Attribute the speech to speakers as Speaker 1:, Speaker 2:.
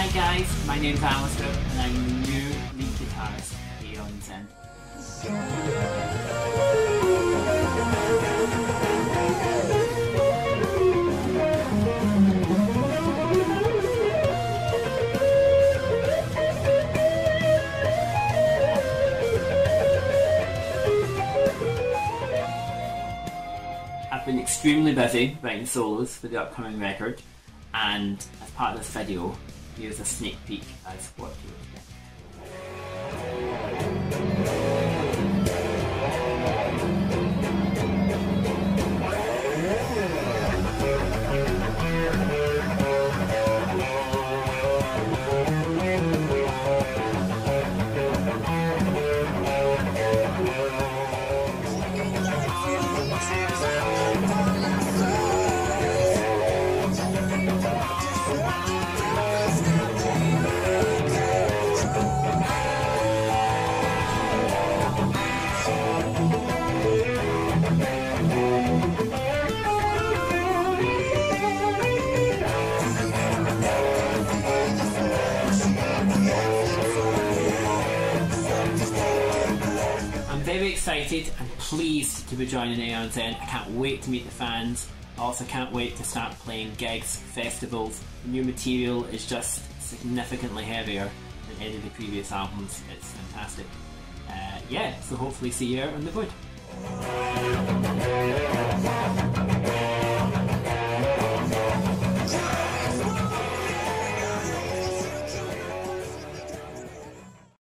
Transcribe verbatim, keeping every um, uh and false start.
Speaker 1: Hi guys, my name's Alistair and I'm the new lead guitarist at Aeon Zen. I've been extremely busy writing solos for the upcoming record, and as part of this video, here's a sneak peek as what to expect. I'm very excited and pleased to be joining Aeon Zen. I can't wait to meet the fans. I also can't wait to start playing gigs, festivals. The new material is just significantly heavier than any of the previous albums. It's fantastic. Uh, yeah, so hopefully see you out on the wood.